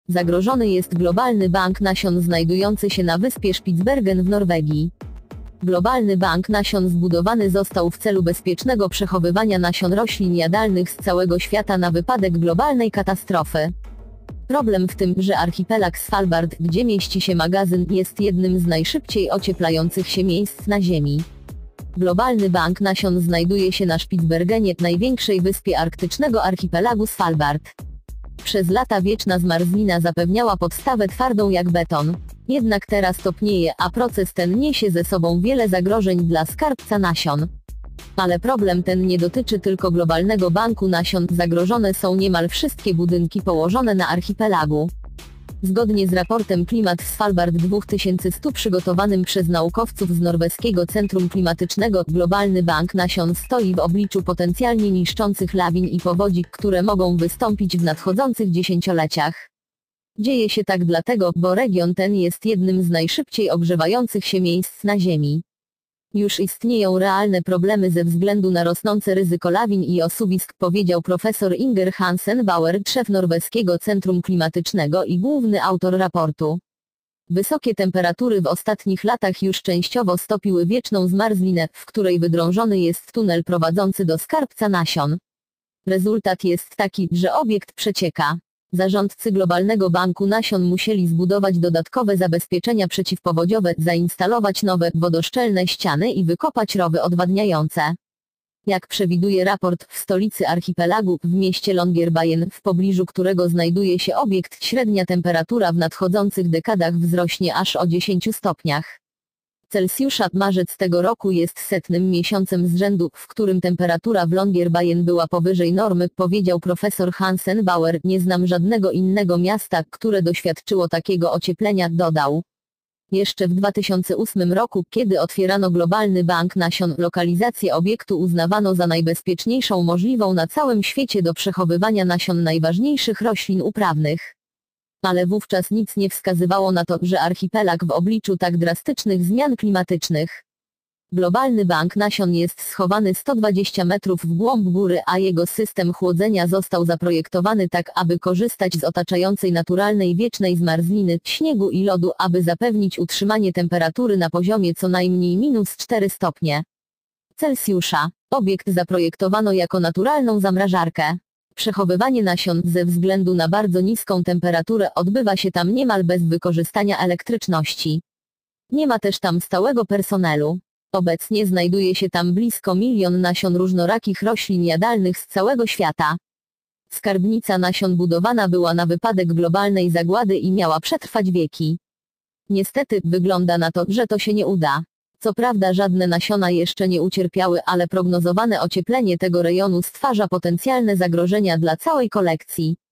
Zagrożony jest globalny bank nasion znajdujący się na wyspie Spitsbergen w Norwegii. Globalny bank nasion zbudowany został w celu bezpiecznego przechowywania nasion roślin jadalnych z całego świata na wypadek globalnej katastrofy. Problem w tym, że archipelag Svalbard, gdzie mieści się magazyn, jest jednym z najszybciej ocieplających się miejsc na Ziemi. Globalny bank nasion znajduje się na Spitsbergenie, największej wyspie arktycznego archipelagu Svalbard. Przez lata wieczna zmarzlina zapewniała podstawę twardą jak beton. Jednak teraz topnieje, a proces ten niesie ze sobą wiele zagrożeń dla skarbca nasion. Ale problem ten nie dotyczy tylko globalnego banku nasion, zagrożone są niemal wszystkie budynki położone na archipelagu. Zgodnie z raportem Klimat Svalbard 2100 przygotowanym przez naukowców z Norweskiego Centrum Klimatycznego, globalny bank nasion stoi w obliczu potencjalnie niszczących lawin i powodzi, które mogą wystąpić w nadchodzących dziesięcioleciach. Dzieje się tak dlatego, bo region ten jest jednym z najszybciej ogrzewających się miejsc na Ziemi. Już istnieją realne problemy ze względu na rosnące ryzyko lawin i osuwisk, powiedział profesor Inger Hansen Bauer, szef Norweskiego Centrum Klimatycznego i główny autor raportu. Wysokie temperatury w ostatnich latach już częściowo stopiły wieczną zmarzlinę, w której wydrążony jest tunel prowadzący do skarbca nasion. Rezultat jest taki, że obiekt przecieka. Zarządcy globalnego banku nasion musieli zbudować dodatkowe zabezpieczenia przeciwpowodziowe, zainstalować nowe, wodoszczelne ściany i wykopać rowy odwadniające. Jak przewiduje raport, w stolicy archipelagu, w mieście Longyearbyen, w pobliżu którego znajduje się obiekt, średnia temperatura w nadchodzących dekadach wzrośnie aż o 10 stopniach Celsjusza. Marzec tego roku jest setnym miesiącem z rzędu, w którym temperatura w Longyearbyen była powyżej normy, powiedział profesor Hansen Bauer. Nie znam żadnego innego miasta, które doświadczyło takiego ocieplenia, dodał. Jeszcze w 2008 roku, kiedy otwierano globalny bank nasion, lokalizację obiektu uznawano za najbezpieczniejszą możliwą na całym świecie do przechowywania nasion najważniejszych roślin uprawnych. Ale wówczas nic nie wskazywało na to, że archipelag w obliczu tak drastycznych zmian klimatycznych. Globalny bank nasion jest schowany 120 metrów w głąb góry, a jego system chłodzenia został zaprojektowany tak, aby korzystać z otaczającej naturalnej wiecznej zmarzliny, śniegu i lodu, aby zapewnić utrzymanie temperatury na poziomie co najmniej -4 stopnie Celsjusza. Obiekt zaprojektowano jako naturalną zamrażarkę. Przechowywanie nasion, ze względu na bardzo niską temperaturę, odbywa się tam niemal bez wykorzystania elektryczności. Nie ma też tam stałego personelu. Obecnie znajduje się tam blisko 1 milion nasion różnorakich roślin jadalnych z całego świata. Skarbnica nasion budowana była na wypadek globalnej zagłady i miała przetrwać wieki. Niestety, wygląda na to, że to się nie uda. Co prawda żadne nasiona jeszcze nie ucierpiały, ale prognozowane ocieplenie tego rejonu stwarza potencjalne zagrożenia dla całej kolekcji.